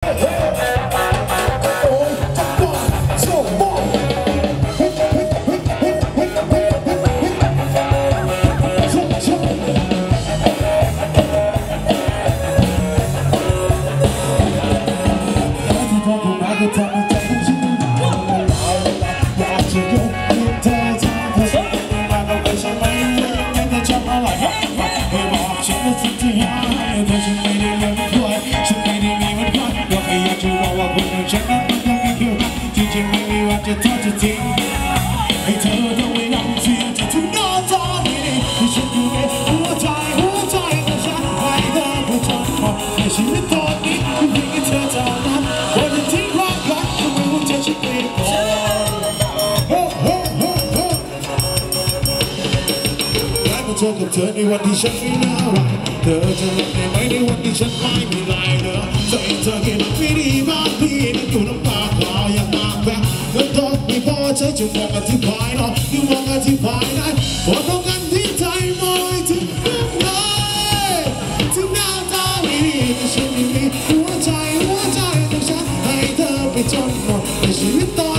จะทอดจะทิ้งให้เธอต้องไม่รับเสียจะถึงนอนตอนนี้ที่ฉันอยู่ในหัวใจของฉันให้เธอผู้จนหมดในชีวิตตอนนี้คือเพียงแค่เธอเท่านั้นว่าจะทิ้งความรักทำไมหัวใจฉันเปลี่ยนไปได้มาเจอกับเธอในวันที่ฉันไม่น่ารักเธอจะรักได้ไหมในวันที่ฉันไม่มีลายเนื้อเธอเห็นไม่ดีบ้างพี่นั่นอยู่น้ำตาคลออย่างมากแบบก็ต้องไม่พอใจจะมองกันที่ภายนอกยิ่งมองกันที่ภายในพอต้องกันที่ใจมองถึงข้างในถึงหน้าตาไม่ดีแต่ฉันยังมีหัวใจของฉันให้เธอไปจนหมดในชีวิตต่อ